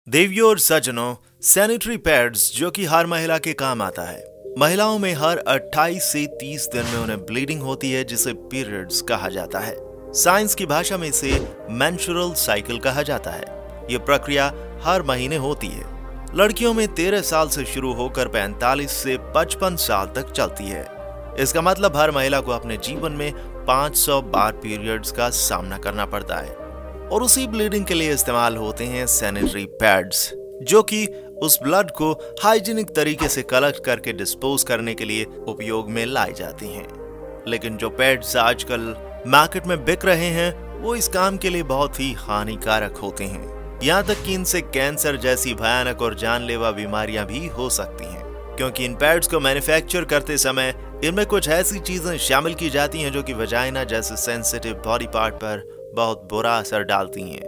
देवियों और सज्जनों, सैनिटरी पैड्स जो कि हर महिला के काम आता है। महिलाओं में हर 28 से 30 दिन में उन्हें ब्लीडिंग होती है, जिसे पीरियड्स कहा जाता है। साइंस की भाषा में इसे मेंस्ट्रुअल साइकिल कहा जाता है। ये प्रक्रिया हर महीने होती है। लड़कियों में 13 साल से शुरू होकर 45 से 55 साल तक चलती है। इसका मतलब हर महिला को अपने जीवन में 500 बार पीरियड्स का सामना करना पड़ता है और उसी ब्लीडिंग के लिए इस्तेमाल होते हैं सैनिटरी पैड्स, जो कि उस ब्लड को हाइजीनिक तरीके से कलेक्ट करके डिस्पोज करने के लिए उपयोग में लाई जाती हैं। लेकिन जो पैड्स आजकल मार्केट में बिक रहे हैं वो इस काम के लिए बहुत ही हानिकारक होते हैं। यहाँ तक कि इनसे कैंसर जैसी भयानक और जानलेवा बीमारियां भी हो सकती हैं, क्योंकि इन पैड्स को मैन्युफैक्चर करते समय इनमें कुछ ऐसी चीजें शामिल की जाती हैं जो कि वजाइना जैसे सेंसिटिव बॉडी पार्ट पर बहुत बुरा असर डालती हैं।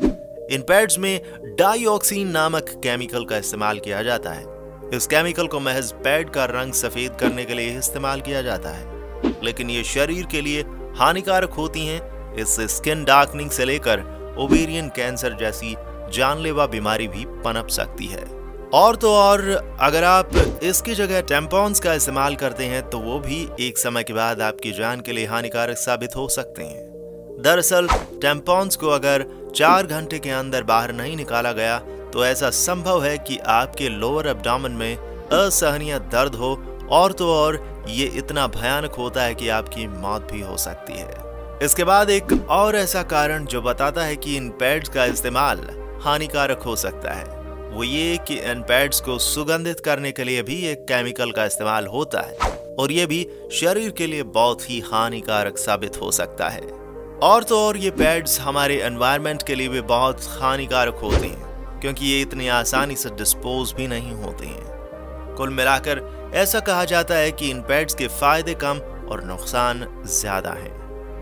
इन पैड्स में डाइऑक्सिन नामक केमिकल का इस्तेमाल किया जाता है। इस केमिकल को महज पैड का रंग सफेद करने के लिए इस्तेमाल किया जाता है, लेकिन ये शरीर के लिए हानिकारक होती हैं। इससे स्किन डार्कनिंग से लेकर ओवेरियन कैंसर जैसी जानलेवा बीमारी भी पनप सकती है। और तो और अगर आप इसकी जगह टैम्पॉन्स का इस्तेमाल करते हैं तो वो भी एक समय के बाद आपकी जान के लिए हानिकारक साबित हो सकते हैं। दरअसल टैम्पॉन्स को अगर 4 घंटे के अंदर बाहर नहीं निकाला गया तो ऐसा संभव है कि आपके लोअर एब्डोमेन में असहनीय दर्द हो, और तो और ये इतना भयानक होता है कि आपकी मौत भी हो सकती है। इसके बाद एक और ऐसा कारण जो बताता है कि इन पैड्स का इस्तेमाल हानिकारक हो सकता है, वो ये कि इन पैड्स को सुगंधित करने के लिए भी एक केमिकल का इस्तेमाल होता है, और ये भी शरीर के लिए बहुत ही हानिकारक साबित हो सकता है। और तो और ये पैड्स हमारे एनवायरनमेंट के लिए भी बहुत हानिकारक होते हैं, क्योंकि ये इतनी आसानी से डिस्पोज भी नहीं होते हैं। कुल मिलाकर ऐसा कहा जाता है कि इन पैड्स के फायदे कम और नुकसान ज्यादा हैं।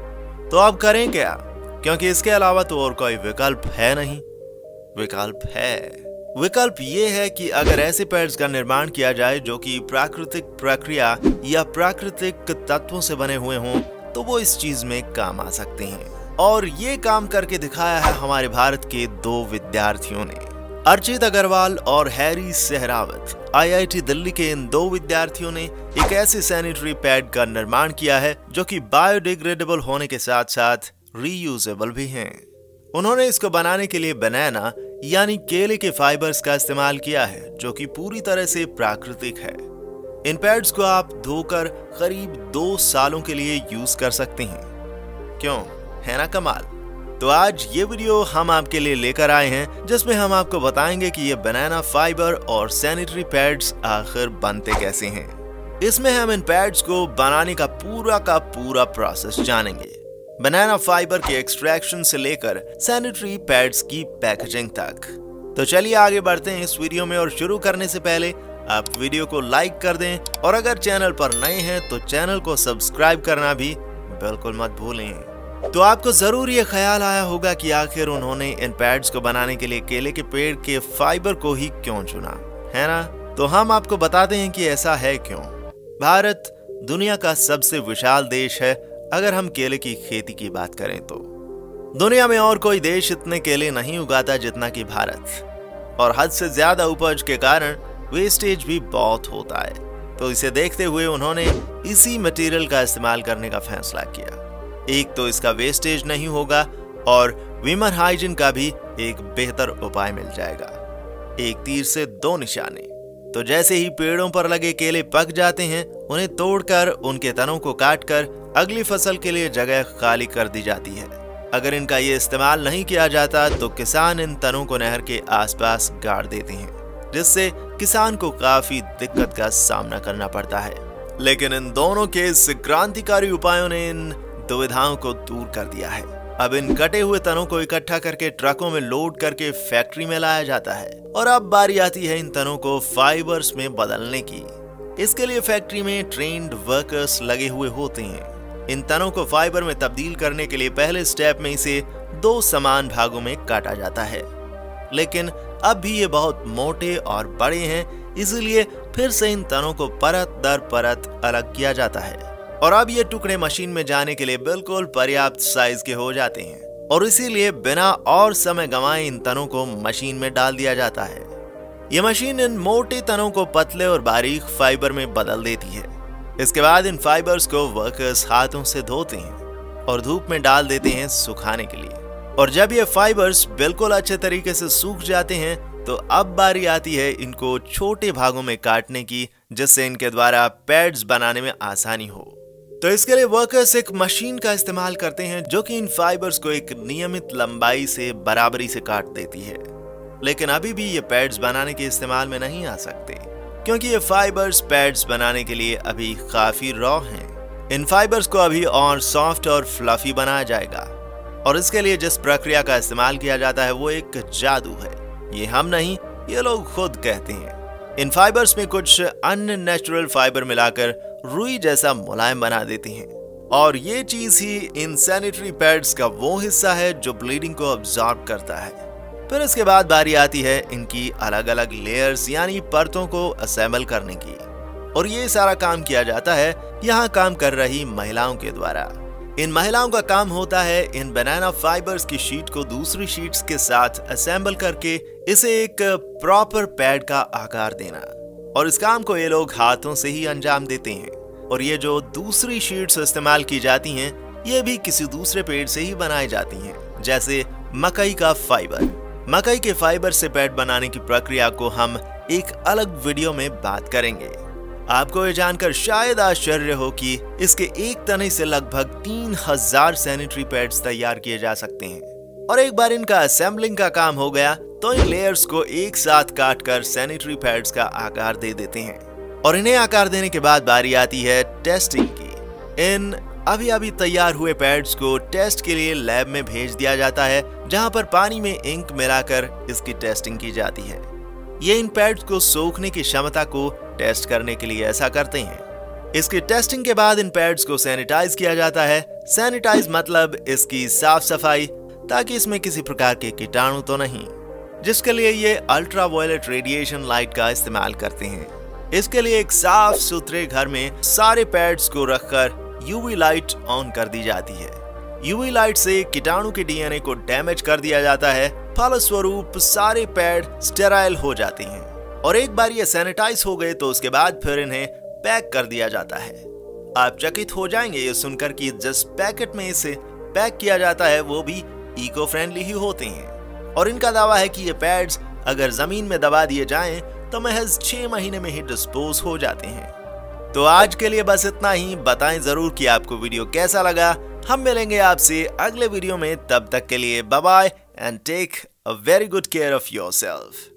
तो अब करें क्या, क्योंकि इसके अलावा तो और कोई विकल्प है नहीं। विकल्प ये है कि अगर ऐसे पैड्स का निर्माण किया जाए जो कि प्राकृतिक प्रक्रिया या प्राकृतिक तत्वों से बने हुए हों, तो वो इस चीज में काम आ सकते हैं। और ये काम करके दिखाया है हमारे भारत के 2 विद्यार्थियों ने। अर्चित अग्रवाल और हैरी सहरावत। IIT दिल्ली के इन 2 विद्यार्थियों ने एक ऐसे सैनिटरी पैड का निर्माण किया है जो कि बायोडिग्रेडेबल होने के साथ साथ रीयूजेबल भी हैं। उन्होंने इसको बनाने के लिए बनाना यानी केले के फाइबर्स का इस्तेमाल किया है, जो कि पूरी तरह से प्राकृतिक है। इन पैड्स को आप धोकर करीब 2 सालों के लिए यूज कर सकते हैं। क्यों, है ना कमाल? तो आज ये वीडियो हम आपके लिए लेकर आए हैं, जिसमें हम आपको बताएंगे कि ये बनाना फाइबर और सैनिटरी पैड्स आखिर बनते कैसे हैं। इसमें हम इन पैड्स को बनाने का पूरा प्रोसेस जानेंगे, बनाना फाइबर के एक्सट्रैक्शन से लेकर सैनिटरी पैड्स की पैकेजिंग तक। तो चलिए आगे बढ़ते हैं इस वीडियो में, और शुरू करने से पहले आप वीडियो को लाइक कर दें, और अगर चैनल पर नए हैं तो चैनल को सब्सक्राइब करना भी बिल्कुल मत भूलें। तो आपको जरूर ये ख्याल आया होगा कि आखिर उन्होंने इन पैड्स को बनाने के लिए केले के पेड़ के फाइबर को ही क्यों चुना, है ना? तो हम आपको बताते हैं कि ऐसा है क्यों। भारत दुनिया का सबसे विशाल देश है अगर हम केले की खेती की बात करें तो। दुनिया में और कोई देश इतने केले नहीं उगाता जितना कि भारत, और हद से ज्यादा उपज के कारण वेस्टेज भी बहुत होता है। तो इसे देखते हुए उन्होंने इसी मटेरियल का इस्तेमाल करने का फैसला किया। एक तो इसका वेस्टेज नहीं होगा और विमर हाइजीन का भी एक बेहतर उपाय मिल जाएगा। एक तीर से 2 निशाने। तो जैसे ही पेड़ों पर लगे केले पक जाते हैं, उन्हें तोड़कर उनके तनों को काटकर अगली फसल के लिए जगह खाली कर दी जाती है। अगर इनका ये इस्तेमाल नहीं किया जाता तो किसान इन तनों को नहर के आसपास गाड़ देते हैं, जिससे किसान को काफी दिक्कत का सामना करना पड़ता है। लेकिन इन दोनों के इस क्रांतिकारी उपायों ने इन दुविधाओं को दूर कर दिया है। अब इन कटे हुए तनों को इकट्ठा करके ट्रकों में लोड करके फैक्ट्री में लाया जाता है, और अब बारी आती है इन तनों को फाइबर्स में बदलने की। इसके लिए फैक्ट्री में ट्रेन्ड वर्कर्स लगे हुए होते हैं। इन तनों को फाइबर में तब्दील करने के लिए पहले स्टेप में इसे 2 समान भागों में काटा जाता है, लेकिन अब भी ये बहुत मोटे और बड़े हैं, इसलिए फिर से इन तनों को परत दर परत अलग किया जाता है। और अब ये टुकड़े मशीन में जाने के लिए बिल्कुल पर्याप्त साइज के हो जाते हैं, और इसीलिए बिना और समय गंवाए इन तनों को मशीन में डाल दिया जाता है। ये मशीन इन मोटे तनों को पतले और बारीक फाइबर में बदल देती है। इसके बाद इन फाइबर्स को वर्कर्स हाथों से धोते हैं और धूप में डाल देते हैं सुखाने के लिए। और जब ये फाइबर्स बिल्कुल अच्छे तरीके से सूख जाते हैं तो अब बारी आती है इनको छोटे भागों में काटने की, जिससे इनके द्वारा पैड्स बनाने में आसानी हो। तो इसके लिए वर्कर्स एक मशीन का इस्तेमाल करते हैं जो कि इन फाइबर्स को एक नियमित लंबाई से बराबरी से काट देती है। लेकिन अभी भी ये पैड्स बनाने के इस्तेमाल में नहीं आ सकते, क्योंकि ये फाइबर्स पैड्स बनाने के लिए अभी काफी रॉ हैं। इन फाइबर्स को अभी और सॉफ्ट और फ्लफी बनाया जाएगा, और इसके लिए जिस प्रक्रिया का इस्तेमाल किया जाता है वो एक जादू है। ये हम नहीं, ये लोग खुद कहते हैं। इन फाइबर्स में कुछ अन्य नेचुरल फाइबर मिलाकर रुई जैसा मुलायम बना देते हैं, और ये चीज ही इन सैनिटरी पैड्स का वो हिस्सा है जो ब्लीडिंग को अब्सॉर्ब करता है। फिर इसके बाद बारी आती है इनकी अलग अलग लेयर्स यानी परतों को असेंबल करने की, और ये सारा काम किया जाता है यहाँ काम कर रही महिलाओं के द्वारा। इन महिलाओं का काम होता है इन बनाना फाइबर्स की शीट को दूसरी शीट्स के साथ असेंबल करके इसे एक प्रॉपर पैड का आकार देना, और इस काम को ये लोग हाथों से ही अंजाम देते हैं। और ये जो दूसरी शीट्स इस्तेमाल की जाती हैं ये भी किसी दूसरे पेड़ से ही बनाई जाती हैं, जैसे मकई का फाइबर। मकई के फाइबर से पैड बनाने की प्रक्रिया को हम एक अलग वीडियो में बात करेंगे। आपको ये जानकर शायद आश्चर्य हो कि इसके एक तने से लगभग 3000 सैनिटरी पैड्स तैयार किए जा सकते हैं। और एक बार इनका असेंबलिंग का काम हो गया तो इन लेयर्स को एक साथ काटकर सैनिटरी पैड्स का आकार दे देते हैं, और इन्हें आकार देने के बाद बारी आती है टेस्टिंग की। इन अभी तैयार हुए पैड्स को टेस्ट के लिए लैब में भेज दिया जाता है, जहां पर पानी में इंक मिलाकर इसकी टेस्टिंग की जाती है। ये इन पैड्स को सोखने की क्षमता को टेस्ट करने के लिए ऐसा करते हैं। इसकी टेस्टिंग के बाद इन पैड्स को सैनिटाइज किया जाता है। सैनिटाइज मतलब इसकी साफ सफाई, ताकि इसमें किसी प्रकार के कीटाणु तो नहीं, जिसके लिए ये अल्ट्रावायलेट रेडिएशन लाइट का इस्तेमाल करते हैं। इसके लिए एक साफ सुथरे घर में सारे पैड्स को रखकर यूवी लाइट ऑन कर दी जाती है। यूवी लाइट से कीटाणु के डीएनए को डैमेज कर दिया जाता है, फलस्वरूप सारे पैड स्टेराइल हो जाते हैं। और एक बार ये सैनिटाइज हो गए तो उसके बाद फिर इन्हें पैक कर दिया जाता है। आप चकित हो जाएंगे ये सुनकर कि जिस पैकेट में इसे पैक किया जाता है वो भी इको फ्रेंडली ही होते हैं, और इनका दावा है कि ये पैड्स अगर जमीन में दबा दिए जाएं तो महज 6 महीने में ही डिस्पोज हो जाते हैं। तो आज के लिए बस इतना ही। बताएं जरूर कि आपको वीडियो कैसा लगा। हम मिलेंगे आपसे अगले वीडियो में, तब तक के लिए bye bye and take a very good care of yourself.